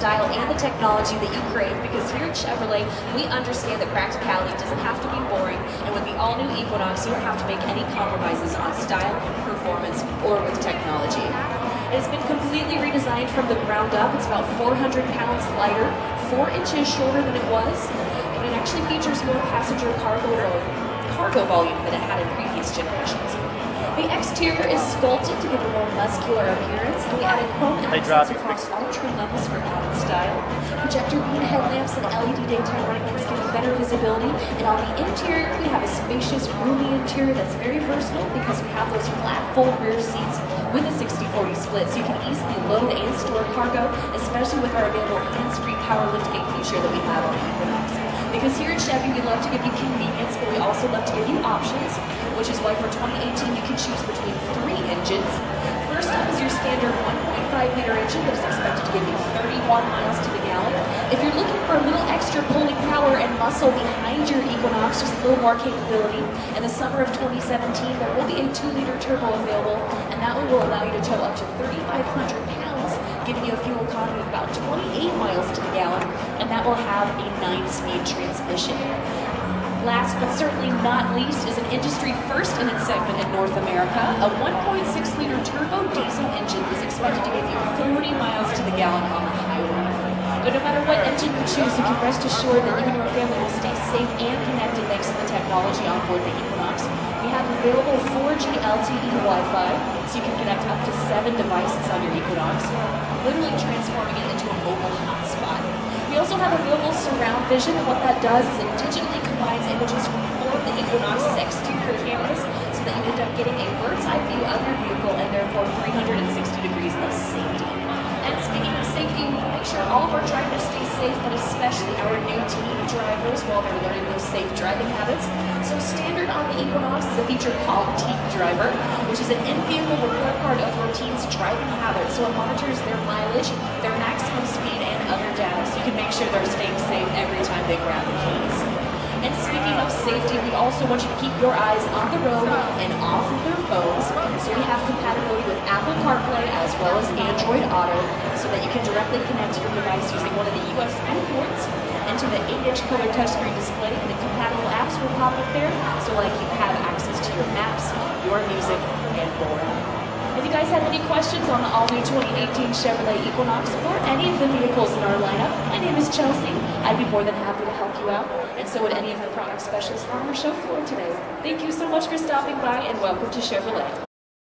style and the technology that you crave, because here at Chevrolet, we understand that practicality doesn't have to be boring, and with the all-new Equinox, you don't have to make any compromises on style, performance, or with technology. It has been completely redesigned from the ground up. It's about 400 pounds lighter, 4 inches shorter than it was, and it actually features more passenger cargo volume than it had in previous generations. The exterior is sculpted to give a more muscular appearance, and we added chrome accents across all trim levels for added style. Projector beam headlamps and LED daytime running lights give you better visibility, and on the interior we have a spacious, roomy interior that's very versatile because we have those flat fold rear seats with a 60/40 split, so you can easily load and store cargo, especially with our available hands-free power liftgate feature that we have on the Equinox. Because here at Chevy, we love to give you convenience, but we also love to give you options, which is why for 2018 you can choose between 3 engines. First up is your standard 1.5-liter engine that is expected to give you 31 miles to the gallon. If you're looking for a little extra pulling power and muscle behind your Equinox, just a little more capability, in the summer of 2017 there will be a 2-liter turbo available, and that one will allow you to tow up to 3,500 pounds, giving you a fuel economy of about 28 miles to the gallon, and that will have a 9-speed transmission. Last but certainly not least is an industry first in its segment in North America. A 1.6-liter turbo diesel engine is expected to give you 40 miles to the gallon on the highway. But no matter what engine you choose, you can rest assured that you and your family will stay safe and connected thanks to the technology on board the Equinox. We have available 4G LTE Wi-Fi, so you can connect up to 7 devices on your Equinox, literally transforming it into a mobile hotspot. We also have available surround vision, and what that does is it digitally combines images from 4 of the Equinox's exterior cameras so that you end up getting a bird's eye view of your vehicle and therefore 360 degrees of safety. And speaking of safety, we make sure all of our drivers stay safe, but especially our new teen drivers while they're learning those safe driving habits. So standard on the Equinox is a feature called Teen Driver, which is an in-vehicle report card of your teen's driving habits. So it monitors their mileage, their maximum speed, and other data, so you can make sure they're staying safe every time they grab the keys. And speaking of safety, we also want you to keep your eyes on the road and off of their phones. So we have compatibility with Apple CarPlay as well as Android Auto, so that you can directly connect your device using one of the USB ports into the 8-inch color touchscreen display. The compatible apps will pop up there, so like you have access to your maps, your music, and more. If you guys have any questions on the all-new 2018 Chevrolet Equinox or any of the vehicles in our lineup, my name is Chelsea. I'd be more than happy to help you out, and so would any of the product specialists on our show floor today. Thank you so much for stopping by, and welcome to Chevrolet.